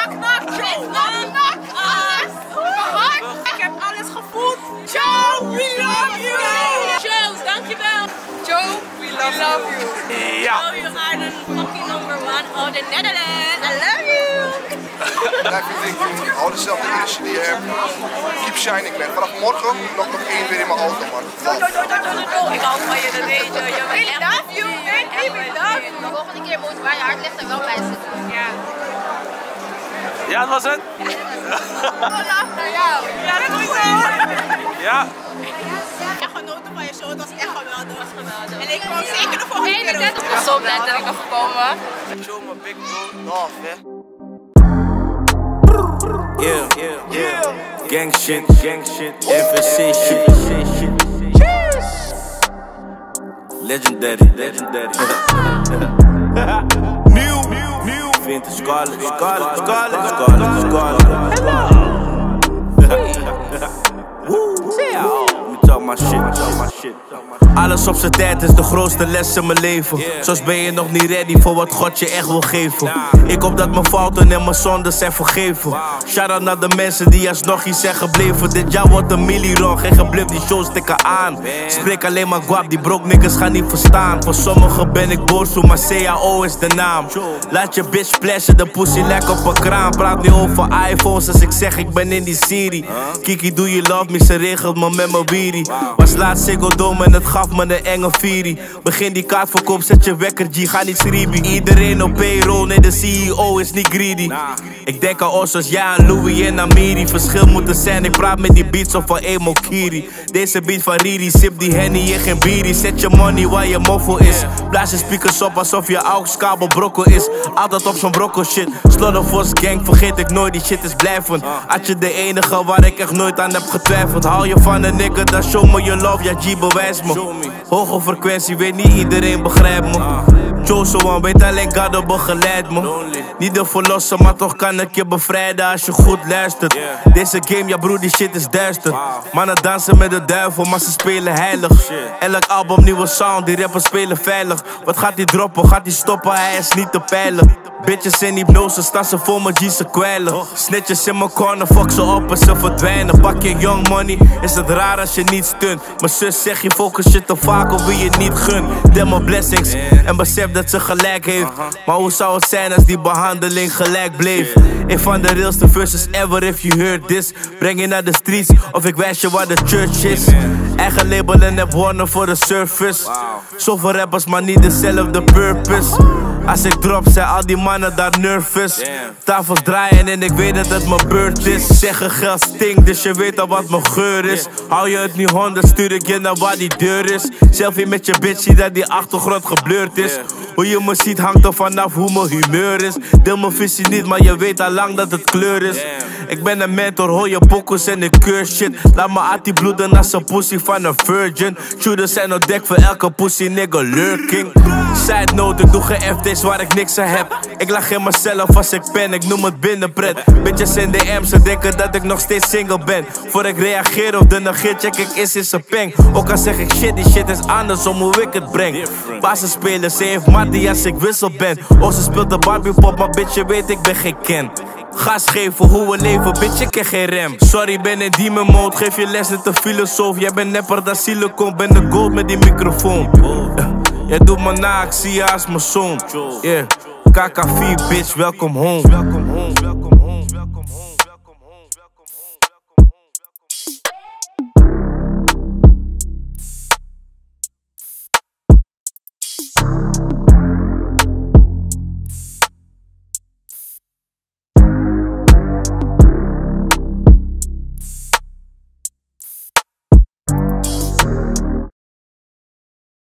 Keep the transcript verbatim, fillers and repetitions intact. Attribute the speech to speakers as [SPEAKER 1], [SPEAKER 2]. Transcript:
[SPEAKER 1] knock, Joe. Knock, knock, alles. Gehad. Ik heb alles gevoeld. Joe, we love you. Joe, dankjewel. Joe, we love, we love you.
[SPEAKER 2] Ja.
[SPEAKER 1] Joe, you are the fucking number one of the Netherlands. I love you.
[SPEAKER 3] Blijf je drinken, hou dezelfde energie die je hebt. Keep shining, man. Vanaf morgen nog nog één weer in mijn auto, man.
[SPEAKER 1] Ik hou van je, dat weet je. Je bent echt love you, baby, we love you.
[SPEAKER 4] De volgende keer moet waar je hart ligt er wel bij zitten.
[SPEAKER 1] Ja.
[SPEAKER 2] Ja, dat was het?
[SPEAKER 1] Love naar jou. Ja, dat moet je.
[SPEAKER 2] Ja.
[SPEAKER 1] Ik heb genoten van je show, het was echt geweldig. En ik kom zeker de volgende keer doen.
[SPEAKER 4] Ik ben zo blij dat ik ben gekomen.
[SPEAKER 2] Show my big bro. Love, man.
[SPEAKER 5] Yeah, yeah, yeah. Gang shit, gang shit, F S C shit. Legendary, legendary. New, new, new. Vindt de Scarlet, Scarlet, Scarlet, Scarlet, Scarlet. Woo, talk my shit, talk my shit. Alles op zijn tijd is de grootste les in mijn leven. Soms ben je nog niet ready voor wat God je echt wil geven. Ik hoop dat mijn fouten en mijn zonden zijn vergeven. Shout-out naar de mensen die alsnog hier zijn gebleven. Dit jaar wordt een milli-run, geen gebluf, die shows stikken aan. Spreek alleen maar guap, die broke niggas gaan niet verstaan. Voor sommigen ben ik boos, maar C A O is de naam. Laat je bitch splashen, de pussy lek op een kraan. Praat niet over iPhones als ik zeg ik ben in die serie. Kiki, do you love me, ze regelt me met mijn wierie. Was laatst Ziggo Dome en het gaf me een enge vierie. Begin die kaartverkoop, zet je wekker G, ga niet schreebie. Iedereen op payroll, nee de C E O is niet greedy. Ik denk aan ons als ja, Louis en Amiri. Verschil moet er zijn, ik praat met die beats of van Emo Kiri. Deze beat van Riri, sip die Henny en geen bierie. Zet je money waar je moffel is. Blaas je speakers op alsof je aux kabel brokkel is. Altijd op zo'n brokkel shit. Slaughterforce gang, vergeet ik nooit, die shit is blijvend. Had je de enige waar ik echt nooit aan heb getwijfeld. Hou je van een nigga, dan show me your love, ja G bewijs me. Hoge frequentie, weet niet iedereen begrijpt me. Chosen one, weet alleen God begeleid me. Niet de verlosser, maar toch kan ik je bevrijden als je goed luistert. Deze game, ja broer, die shit is duister. Mannen dansen met de duivel, maar ze spelen heilig. Elk album, nieuwe sound, die rappers spelen veilig. Wat gaat die droppen, gaat die stoppen, hij is niet te peilen. Bitches in hypnose, staan ze voor me, G's ze kwijlen. Snitches in mijn corner, fuck ze op en ze verdwijnen. Pak je young money, is het raar als je niet stunt. Mijn zus zegt je focus shit te vaak of wie je niet gunt. Deel mijn blessings en besef dat ze gelijk heeft. Maar hoe zou het zijn als die behandeling gelijk bleef? Een van de realste verses ever if you heard this. Breng je naar de streets of ik wijs je waar de church is. Eigen label en heb Warner voor de surface. Zoveel rappers maar niet dezelfde purpose. Als ik drop zijn al die mannen daar nervous. Tafels draaien en ik weet dat het mijn beurt is. Zeggen geld stinkt, dus je weet al wat mijn geur is. Hou je het niet honderd, stuur ik je naar waar die deur is. Selfie met je bitch, zie dat die achtergrond geblurred is. Hoe je me ziet hangt er vanaf hoe mijn humeur is. Deel mijn visie niet, maar je weet al lang dat het kleur is. Ik ben een mentor, hoor je pokkels en ik keur shit. Laat me attie bloeden als een pussy van een virgin. Shooters zijn op dek voor elke pussy nigga lurking. Side note, ik doe geen F T's waar ik niks aan heb. Ik lach in mezelf als ik pen, ik noem het binnenpret. Bitches in D M, ze denken dat ik nog steeds single ben. Voor ik reageer of de negeer, check ik is in zijn peng. Ook al zeg ik shit, die shit is anders om hoe ik het breng. Basis spelen, ze heeft mattie als ik wissel ben. Oh, ze speelt de Barbie pop, maar bitch, je weet ik ben geen Ken. Gas geven, hoe we leven, bitch, ik ken geen rem. Sorry, ben in demon mode, geef je les met een filosoof. Jij bent nepper dan silicon, ben de gold met die microfoon. uh, Jij doet me na, ik zie je als mijn zoon. Yeah, K K vier bitch, welkom home. Welkom home, welkom home, welkom home.